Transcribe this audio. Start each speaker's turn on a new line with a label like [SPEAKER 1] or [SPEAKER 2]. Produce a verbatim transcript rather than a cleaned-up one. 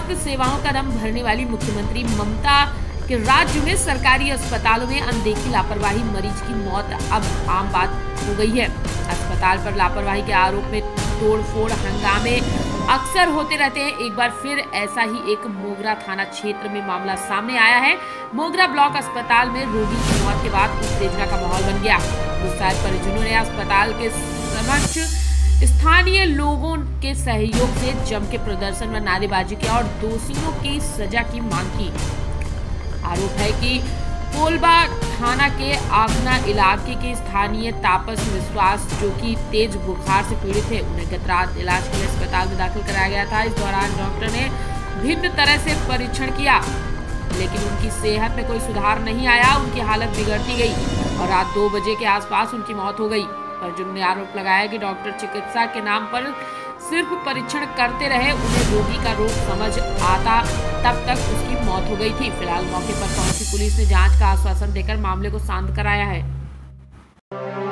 [SPEAKER 1] स्वास्थ्य सेवाओं का दम भरने वाली मुख्यमंत्री ममता के राज्य में सरकारी अस्पतालों में अनदेखी लापरवाही मरीज की मौत अब आम बात हो गई है। अस्पताल पर लापरवाही के आरोप में तोड़फोड़ हंगामे अक्सर होते रहते हैं। एक बार फिर ऐसा ही एक मोगरा थाना क्षेत्र में मामला सामने आया है। मोगरा ब्लॉक अस्पताल में रोगी की मौत के बाद उत्तेजना का माहौल बन गया। गुस्साए परिजनों ने अस्पताल के समक्ष स्थानीय लोगों के सहयोग से जम के प्रदर्शन व नारेबाजी किया और दोषियों की सजा की मांग की। आरोप है कि कोलबा थाना के आगना इलाके के स्थानीय तापस विश्वास, जो कि तेज बुखार से पीड़ित थे, उन्हें गत रात इलाज के लिए अस्पताल में दाखिल कराया गया था। इस दौरान डॉक्टर ने भिन्न तरह से परीक्षण किया, लेकिन उनकी सेहत में कोई सुधार नहीं आया। उनकी हालत बिगड़ती गई और रात दो बजे के आसपास उनकी मौत हो गई। परिजनों ने आरोप लगाया कि डॉक्टर चिकित्सा के नाम पर सिर्फ परीक्षण करते रहे, उन्हें रोगी का रोग समझ आता तब तक उसकी मौत हो गई थी। फिलहाल मौके पर पहुंची पुलिस ने जांच का आश्वासन देकर मामले को शांत कराया है।